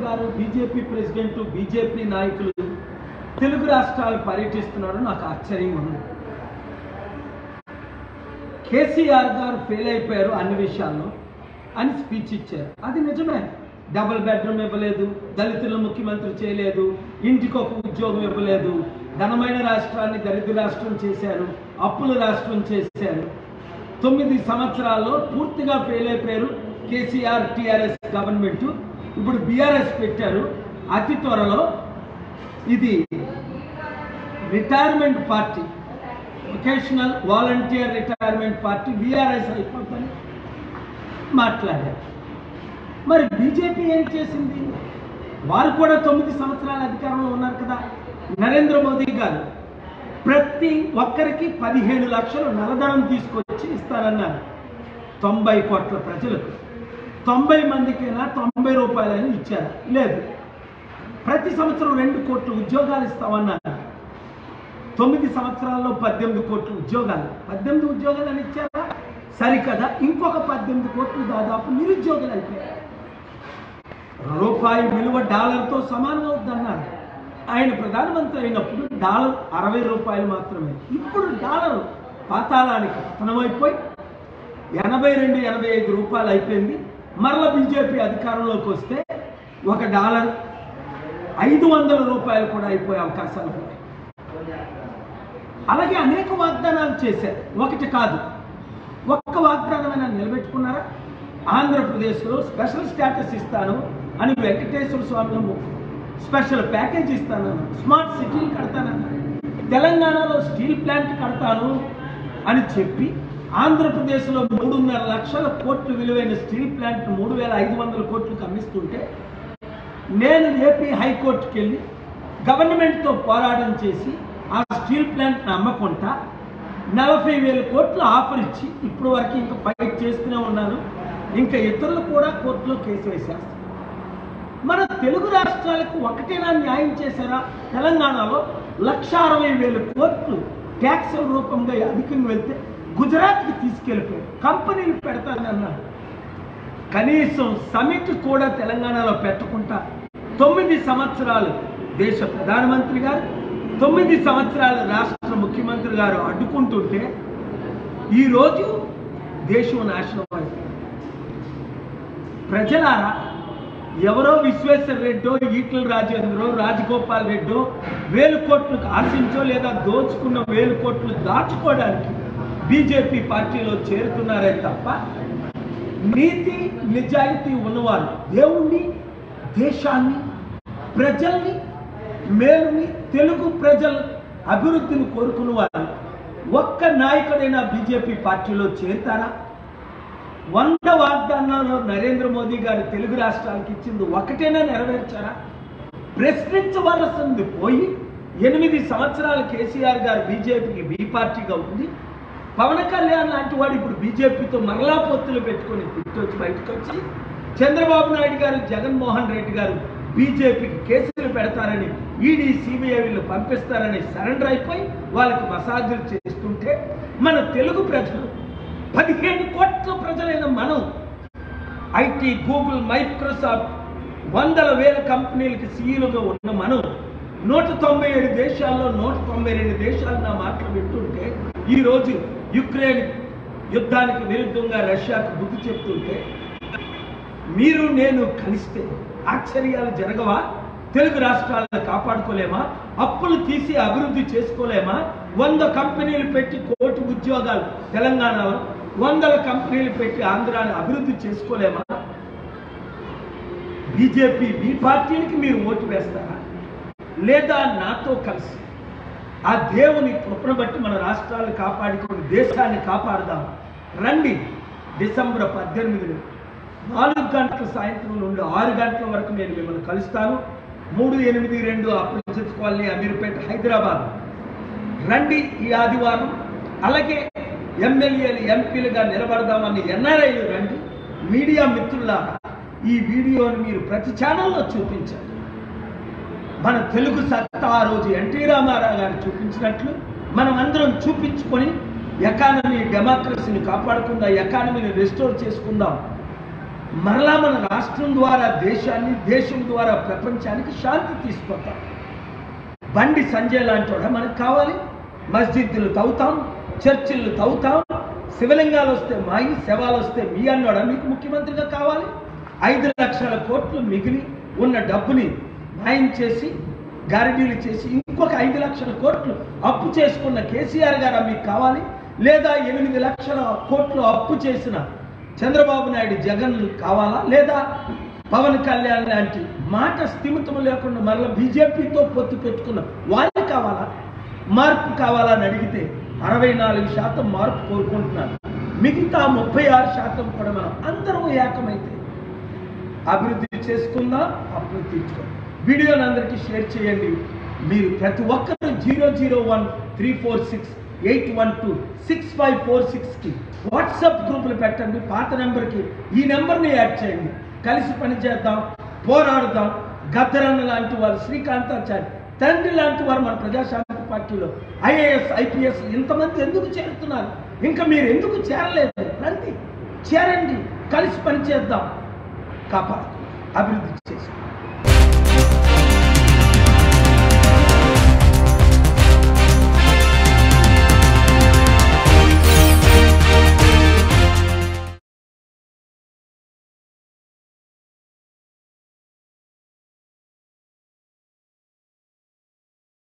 గారు, BJP president, BJP నాయకులు తెలుగు రాష్ట్రాలు పర్యటిస్తున్నారు. నాకు ఆశ్చర్యంగా ఉంది. కేసీఆర్ గారు ఫెయిల్ అయిపోయారు అన్ని విషయాల్లో అని స్పీచ్ ఇచ్చారు. అది నిజమే. డబుల్ బెడ్రూమ్ ఇవ్వలేదు, దళితులను ముఖ్యమంత్రి చేయలేదు, ఇంటికి ఒక ఉద్యోగం ఇవ్వలేదు, ఘనమైన రాష్ట్రాన్ని దరిద్ర రాష్ట్రం చేశారు, అప్పుల రాష్ట్రం చేశారు. 9 సంవత్సరాల్లో పూర్తిగా ఫెయిల్ అయిపోయారు కేసీఆర్ టీఆర్ఎస్ గవర్నమెంట్. ఇప్పుడు బీఆర్ఎస్ పెట్టారు. అతి త్వరలో ఇది retirement party, vocational volunteer retirement party BRS అయిపోతుందని మాట్లాడారు. మరి బీజేపీ ఏం చేసింది? వారు కూడా 9 సంవత్సరాల అధికారంలో ఉన్నారు కదా. నరేంద్ర మోదీ గారు ప్రతి ఒక్కరికి 15 లక్షలు నల్లధనం తీసుకొచ్చి ఇస్తారన్నారు. 90 కోట్ల ప్రజలకు 90 మందికైనా 90 రూపాయలని ఇచ్చారు. లేదు, ప్రతి సంవత్సరం 2 కోట్ల ఉద్యోగాలు ఇస్తామన్నారు. 9 సంవత్సరాల్లో 18 కోట్ల ఉద్యోగాలు. 18 ఉద్యోగాలు అని ఇచ్చారా? సరికదా, ఇంకొక 18 కోట్లు దాదాపు నిరుద్యోగులు అయిపోయారు. రూపాయి విలువ డాలర్తో సమానం అవుతుందన్నారు. ఆయన ప్రధానమంత్రి అయినప్పుడు డాలర్ 60 రూపాయలు మాత్రమే. ఇప్పుడు డాలర్ పాతాళానికి పతనమైపోయి 82-85 రూపాయలు అయిపోయింది. మరల బీజేపీ అధికారంలోకి వస్తే ఒక డాలర్ 500 రూపాయలు కూడా అయిపోయే అవకాశాలు ఉన్నాయి. అలాగే అనేక వాగ్దానాలు చేశారు. ఒకటి కాదు, ఒక్క వాగ్దానమైనా నిలబెట్టుకున్నారా? ఆంధ్రప్రదేశ్లో స్పెషల్ స్టేటస్ ఇస్తాను అని వెంకటేశ్వర స్వామిలో స్పెషల్ ప్యాకేజ్ ఇస్తానన్నా, స్మార్ట్ సిటీలు కడతానన్నా, తెలంగాణలో స్టీల్ ప్లాంట్ కడతాను అని చెప్పి ఆంధ్రప్రదేశ్లో 3.5 లక్షల కోట్లు విలువైన స్టీల్ ప్లాంట్ 3,500 కోట్లకు అమ్మిస్తుంటే నేను ఏపీ హైకోర్టుకి వెళ్ళి గవర్నమెంట్తో పోరాటం చేసి ఆ స్టీల్ ప్లాంట్ని అమ్మకుండా 40,000 కోట్లు ఆఫర్ ఇచ్చి ఇప్పుడు వరకు ఇంకా ఫైట్ చేస్తూనే ఉన్నాను. ఇంకా ఇతరులు కూడా కోర్టులో కేసు వేశారు. మన తెలుగు రాష్ట్రాలకు ఒకటేనా న్యాయం చేశారా? తెలంగాణలో 1,60,000 కోట్లు ట్యాక్సుల రూపంగా అధికంగా వెళ్తే గుజరాత్కి తీసుకెళ్ళిపోయారు. కంపెనీలు పెడతానన్నారు. కనీసం సమిట్ కూడా తెలంగాణలో పెట్టకుండా 9 సంవత్సరాలు దేశ ప్రధానమంత్రి గారు, 9 సంవత్సరాలు రాష్ట్ర ముఖ్యమంత్రి గారు అడ్డుకుంటుంటే ఈరోజు దేశం నాశనం అయిపోయింది. ప్రజలారా, ఎవరో విశ్వేశ్వర రెడ్డో, ఈటల రాజేంద్రో, రాజగోపాల్ రెడ్డో 1000 కోట్లకు ఆశించో లేదా దోచుకున్న 1000 కోట్లు దాచుకోవడానికి బీజేపీ పార్టీలో చేరుతున్నారే తప్ప నీతి నిజాయితీ ఉన్నవారు, దేవుణ్ణి, దేశాన్ని, ప్రజల్ని, మేలుని, తెలుగు ప్రజల అభివృద్ధిని కోరుకున్న వారు ఒక్క నాయకుడైనా బీజేపీ పార్టీలో చేరుతారా? 100 వాగ్దానాల్లో నరేంద్ర మోదీ గారు తెలుగు రాష్ట్రాలకు ఇచ్చింది ఒకటేనా నెరవేర్చారా? ప్రశ్నించవలసింది పోయి 8 సంవత్సరాలు కేసీఆర్ గారు బీజేపీకి బీ పార్టీగా ఉంది. పవన్ కళ్యాణ్ లాంటి వాడు ఇప్పుడు బీజేపీతో మరలా పొత్తులు పెట్టుకొని తిట్టొచ్చి బయటకు వచ్చి చంద్రబాబు నాయుడు గారు, జగన్మోహన్ రెడ్డి గారు బీజేపీకి కేసులు పెడతారని, ఈడీ సిబిఐలు పంపిస్తారని సరెండర్ అయిపోయి వాళ్ళకి మసాజులు చేస్తుంటే మన తెలుగు ప్రజలు 15 కోట్ల ప్రజలైన మనం ఐటీ, గూగుల్, మైక్రోసాఫ్ట్ 100,000 కంపెనీలకి సీఈలుగా ఉన్న మనం 197 దేశాల్లో 192 దేశాలు నా మాటలు వింటుంటే ఈరోజు యుక్రెయిన్ యుద్ధానికి విరుద్ధంగా రష్యాకు బుద్ధి చెప్తుంటే మీరు నేను కలిస్తే ఆశ్చర్యాలు జరగవా? తెలుగు రాష్ట్రాలను కాపాడుకోలేమా? అప్పులు తీసి అభివృద్ధి చేసుకోలేమా? 100 కంపెనీలు పెట్టి 1 కోటి ఉద్యోగాలు తెలంగాణలో, 100 కంపెనీలు పెట్టి ఆంధ్రాని అభివృద్ధి చేసుకోలేమా? బీజేపీ బీ పార్టీలకి మీరు ఓటు వేస్తారా? లేదా నాతో కలిసి ఆ దేవుని కృపను బట్టి మన రాష్ట్రాలను కాపాడుకొని దేశాన్ని కాపాడుదాం రండి. డిసెంబర్ 18 4 గంటల సాయంత్రం నుండి 6 గంటల వరకు నేను మిమ్మల్ని కలుస్తాను. 382 అప్రజిత్ కాలనీ, అమీర్పేట, హైదరాబాద్ రండి ఈ ఆదివారం. అలాగే ఎమ్మెల్యేలు, ఎంపీలుగా నిలబడదామని ఎన్ఆర్ఐలు రండి. మీడియా మిత్రులారా, ఈ వీడియోని మీరు ప్రతి ఛానల్లో చూపించండి. మన తెలుగు సత్తా ఆ రోజు ఎన్టీ రామారావు గారు చూపించినట్లు మనం అందరం చూపించుకొని ఎకానమీ, డెమోక్రసీని కాపాడుకుందాం, ఎకానమీని రెస్టోర్ చేసుకుందాం. మరలా మన రాష్ట్రం ద్వారా దేశాన్ని, దేశం ద్వారా ప్రపంచానికి శాంతి తీసుకొద్దాం. బండి సంజయ్ లాంటి వాడు మనకు కావాలి. మస్జిద్దులు తవ్వుతాం, చర్చిలు తవ్వుతాం, శివలింగాలు వస్తే మాయి, శవాలు వస్తే మీ అన్నాడా మీకు ముఖ్యమంత్రిగా కావాలి? 5 లక్షల కోట్లు మిగిలి ఉన్న డబ్బుని మాయం చేసి, గారడీలు చేసి ఇంకొక 5 లక్షల కోట్లు అప్పు చేసుకున్న కేసీఆర్ గారు మీకు కావాలి? లేదా 8 లక్షల కోట్లు అప్పు చేసిన చంద్రబాబు నాయుడు, జగన్ కావాలా? లేదా పవన్ కళ్యాణ్ లాంటి మాట స్థిమితం లేకుండా మరలా బీజేపీతో పొత్తు పెట్టుకున్న వాళ్ళు కావాలా? మార్పు కావాలని అడిగితే 64% మార్పు కోరుకుంటున్నారు. మిగతా 36% కూడా మనం అందరం ఏకమైతే అభివృద్ధి చేసుకుందాం, అప్పులు తీర్చుకుందాం. వీడియోని అందరికీ షేర్ చేయండి. మీరు ప్రతి ఒక్కరు 0013468126546కి వాట్సాప్ గ్రూపులు పెట్టండి. పాత నెంబర్కి ఈ నెంబర్ని యాడ్ చేయండి. కలిసి పనిచేద్దాం, పోరాడుదాం. గద్దరన్న లాంటి వారు, శ్రీకాంతాచారి తండ్రి లాంటి వారు మన ప్రజాశాంతి పార్టీలో IAS, IPS ఇంతమంది ఎందుకు చేరుతున్నారు? ఇంకా మీరు ఎందుకు చేరలేదు? రండి, చేరండి, కలిసి పనిచేద్దాం, కాపాడుకుందాం, అభివృద్ధి